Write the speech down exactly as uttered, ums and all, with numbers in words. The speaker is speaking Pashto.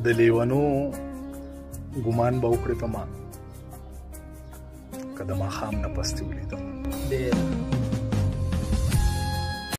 د لیونو ګمان به وکړې په ما که د ماښام نه پستې ولیدم. ډېر